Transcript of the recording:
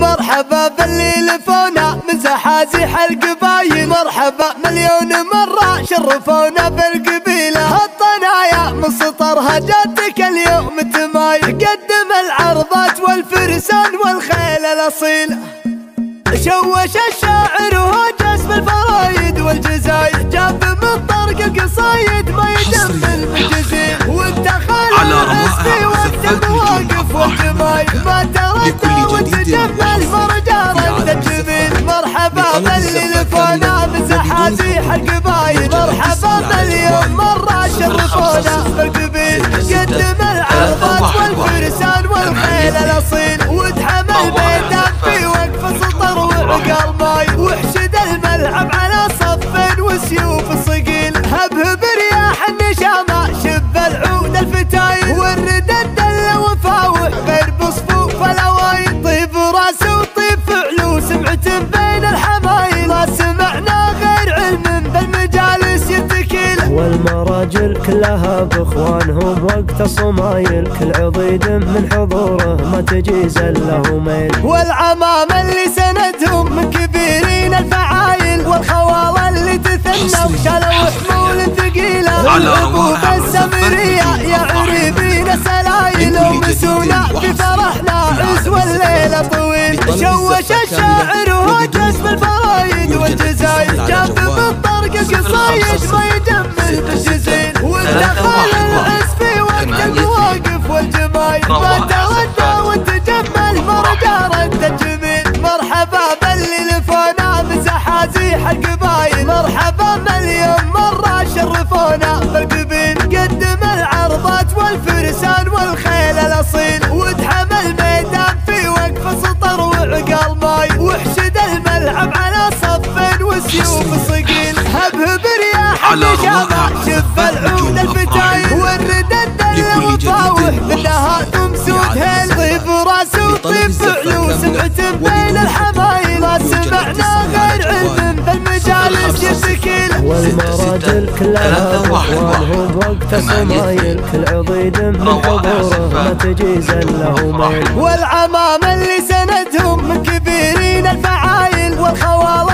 مرحبا باللي لفونا من زحازيح القبايل، مرحبا مليون مرة شرفونا بالقبيلة. الطنايا من سطرها جاتك اليوم تمايل، قدم العرضات والفرسان والخيل الأصيل. شوش الشاعر وهجس بالفرايد والجزايد، جاب من طرق القصايد ما يجمل بالجزيل. وانت خالد في وقت المواقف والجمايل، ما تردى وتجمل فرجال الجميل. مرحبا باللي لفونا من زحازيح القبايل، مرحبا مليون مرة شرفونا بالقبيل. قدم العرضات والفرسان والخيل الأصيل، وتحمل ميدان في وقف سطر وعقال ماي، وحشد الملعب على صف وسيوف الصقيل. هبهب رياح النشامة شب العود الفتايل، والرد الدل وفاوح بين بصفوف الاوايل. طيب راس وطيب فعل وسمعة بين الحمايل، ما سمعنا غير علم بالمجالس يتكيل. والمراجل كلها باخوانهم وقت الصمايل، كل عضيد من حضوره ما تجيز له ميل. والعمام اللي سندهم من كبيرين الفعايل، والخوال اللي تثنوا شالوا حمول ثقيله. والعبوب السمريه يا عريبين السلايل، ومسونا في فرحنا عز والليله طويل. شوش الشاعر وهجس بالفرايد والجزايد، جاب من طرق القصايد ما يجمل بالجزيل. ودخل العز في وقت المواقف والجمايل، ما تردى وتجمل مرجع رد الجميل. مرحبا باللي لفونا من زحازيح القبايل، مرحبا مليون مرة شرفونا بالقبيل. قدم العرضات والفرسان والخيل الأصيل، وتحمل ميدان في وقف سطر وعقال ماي، وحشد الملعب على صف وسيوف الصقيل. هبهب رياح النشامة شف العود الفتايل، والرد الدل وفاوح بالنهار تمسود هيل. طيب راس وطيب فعل وسمعة بين الحمايل، ما سمعنا غير علم بالمجالس يتكيل. والمراجل كلها باخوانهم وقت الصمايل، كل عضيد من حضوره ما تجيز له ميل. والعمام اللي سندهم من كبيرين الفعايل، والخوال